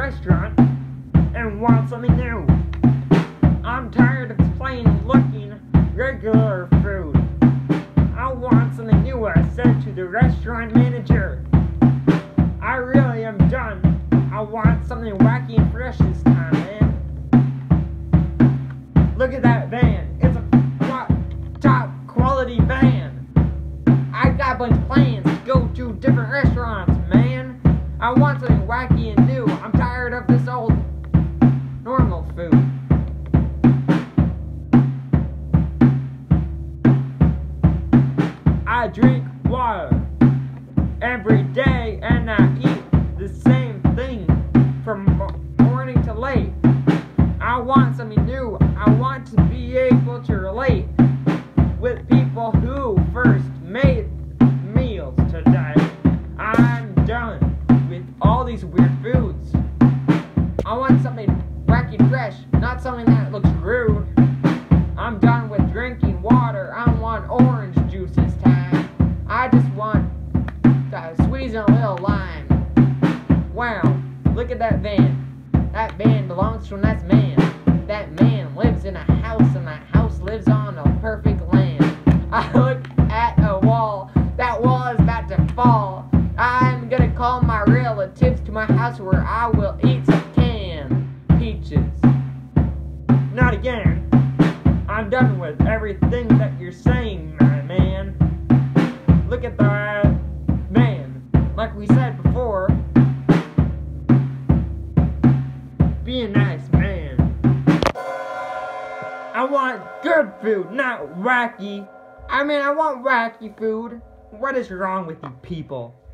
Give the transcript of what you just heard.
restaurant and want something new. I'm tired of plain looking regular food. I want something new, I said to the restaurant manager. I really am done. I want something wacky and fresh this time, man. Look at that van. It's a top quality van. I got a bunch of plans to go to different restaurants, man. I want something wacky and new. I'm tired of this old normal food. I drink water every day and I eat the same thing from morning to late. I want something new. I want to be able to relate with people who first made meals today. I'm done with all these weird foods. I want something wacky and fresh, not something that looks rude. I'm done with drinking water. I want orange juice this time. I just want to squeeze in a little lime. Wow, look at that van. That van belongs to a nice man. That man lives in a house and that house lives on a perfect land. I look at a wall. That wall is about to fall. I'm gonna call my relatives to my house where I will eat some canned peaches. Not again. I'm done with everything that you're saying, my man. Look at that man. Like we said before, be a nice man. I want good food, not wacky. I want wacky food. What is wrong with you people?